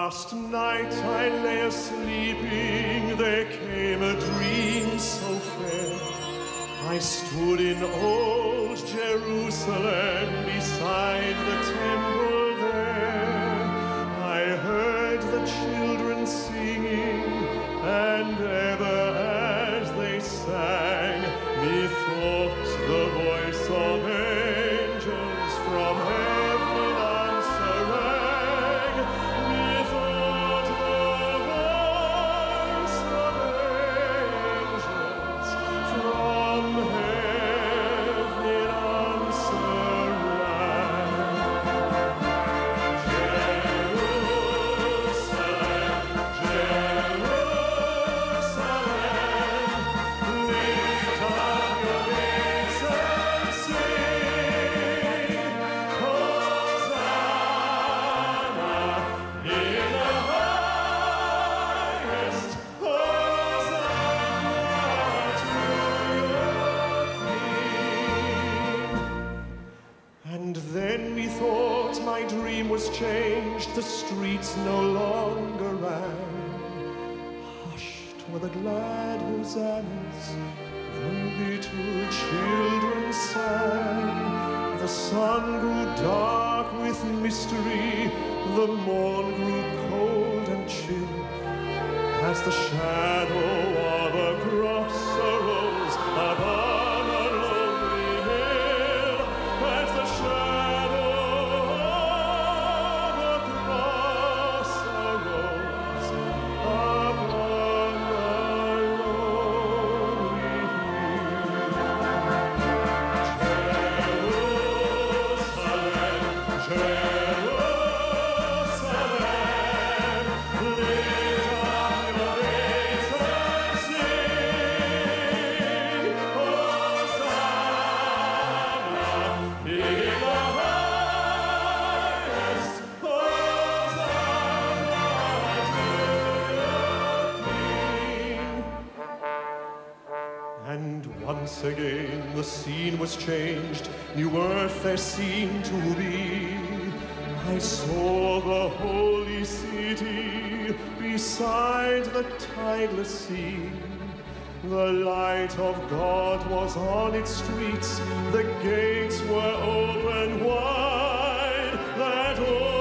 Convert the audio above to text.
Last night I lay a-sleeping, there came a dream so fair. I stood in old Jerusalem beside the temple there. I heard the children singing, and ever as they sang, methought the voice of angels from heaven answering. Methought the voice of angels from heaven answering. Jerusalem, Jerusalem, lift up your gates and sing, Hosanna in the highest, Hosanna to your King. And then methought my dream was changed, the streets no longer rang. Hushed were the glad hosannas, the little children sang. The sun grew dark with mystery, the morn grew cold and chill, as the shadow of a cross arose upon a lonely hill. As the shadow of a cross arose upon a lonely hill. Jerusalem, lift up your gates and sing, Hosanna in the highest, Hosanna to your King. And once again the scene was changed, new earth there seemed to be. I saw the holy city beside the tideless sea. The light of God was on its streets, the gates were open wide, that